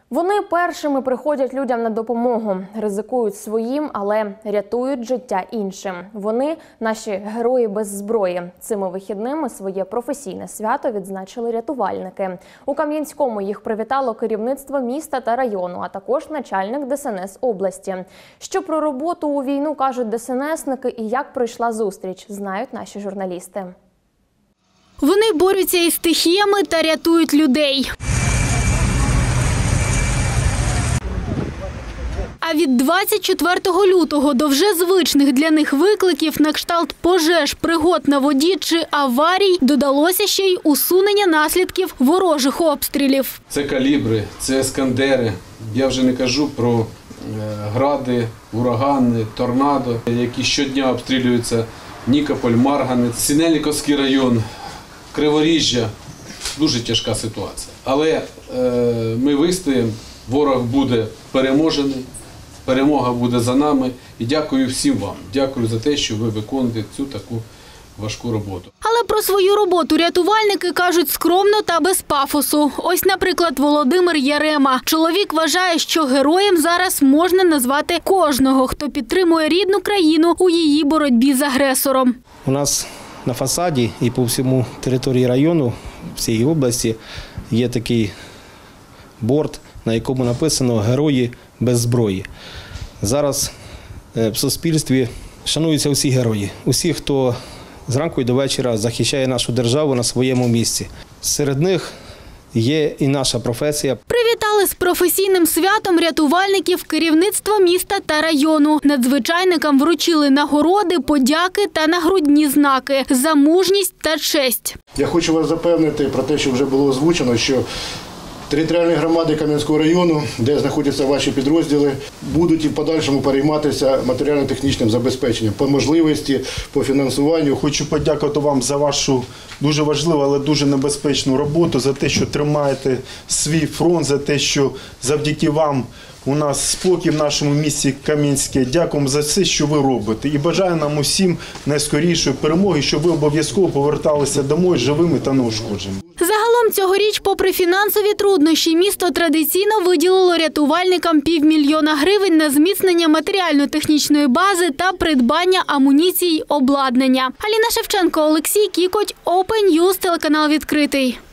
Вони першими приходять людям на допомогу, ризикують своїм, але рятують життя іншим. Вони – наші герої без зброї. Цими вихідними своє професійне свято відзначили рятувальники. У Кам'янському їх привітало керівництво міста та району, а також начальник ДСНС області. Що про роботу у війну кажуть ДСНСники і як пройшла зустріч, знають наші журналісти. Вони борються із стихіями та рятують людей. А від 24 лютого до вже звичних для них викликів на кшталт пожеж, пригод на воді чи аварій додалося ще й усунення наслідків ворожих обстрілів. Це калібри, це ескандери. Я вже не кажу про гради, урагани, торнадо, які щодня обстрілюються. Нікополь, Марганець, Синельниковський район, Криворіжжя. Дуже тяжка ситуація. Але ми вистоїмо, ворог буде переможений. Перемога буде за нами. І дякую всім вам. Дякую за те, що ви виконуєте цю таку важку роботу. Але про свою роботу рятувальники кажуть скромно та без пафосу. Ось, наприклад, Володимир Ярема. Чоловік вважає, що героєм зараз можна назвати кожного, хто підтримує рідну країну у її боротьбі з агресором. У нас на фасаді і по всьому території району, всієї області, є такий борд, на якому написано «Герої без зброї». Зараз в суспільстві шануються усі герої, усі, хто зранку і до вечора захищає нашу державу на своєму місці. Серед них є і наша професія. Привітали з професійним святом рятувальників керівництва міста та району. Надзвичайникам вручили нагороди, подяки та нагрудні знаки за мужність та честь. Я хочу вас запевнити про те, що вже було озвучено, що територіальні громади Кам'янського району, де знаходяться ваші підрозділи, будуть і в подальшому перейматися матеріально-технічним забезпеченням по можливості, по фінансуванню. Хочу подякувати вам за вашу дуже важливу, але дуже небезпечну роботу, за те, що тримаєте свій фронт, за те, що завдяки вам у нас спокій в нашому місті Кам'янське. Дякуємо за все, що ви робите. І бажаю нам усім найскорішої перемоги, щоб ви обов'язково поверталися домой живими та неушкодженими. Загалом цьогоріч, попри фінансові труднощі, місто традиційно виділило рятувальникам 500 000 гривень на зміцнення матеріально-технічної бази та придбання амуніції й обладнання. Аліна Шевченко, Олексій Кікоть, Open News, телеканал «Відкритий».